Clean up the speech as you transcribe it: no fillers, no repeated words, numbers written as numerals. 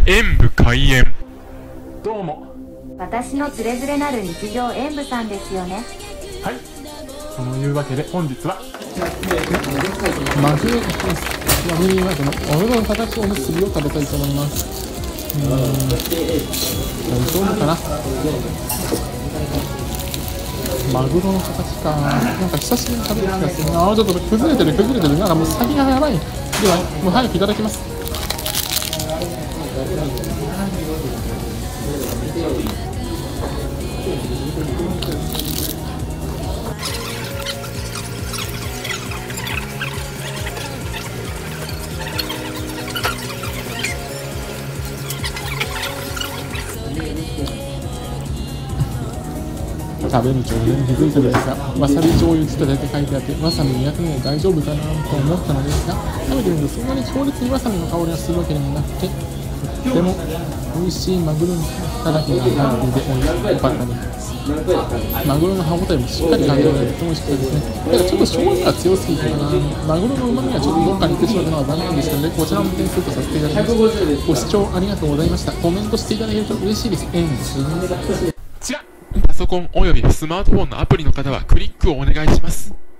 演武開演。どうも。 私のつれづれなる日常演武さんですよね。 はい。そのいうわけで本日はマグロです。マグロのお風呂の形おむすびを食べたいと思います。大丈夫かな。マグロの形か。なんか久しぶりに食べる気がするな。ちょっと崩れてる。なんかもう先がやばい。では、もう早くいただきます。食べる上手に気づいたのですが、わさび醤油つけて書いてあって、わさび苦手なので大丈夫かなと思ったのですが、食べてみるとそんなに強烈にわさびの香りがするわけでもなくて、とっても美味しいマグロのたたきが入っていて美味しかったです。マグロの歯応えもしっかり感じられてとても美味しかったですね。ただちょっと醤油が強すぎてかな。マグロの旨味がちょっとどっかに行ってしまったのは残念でしたので、こちらも点数とさせていただきます。ご視聴ありがとうございました。コメントしていただけると嬉しいです。 パソコンおよびスマートフォンのアプリの方はクリックをお願いします。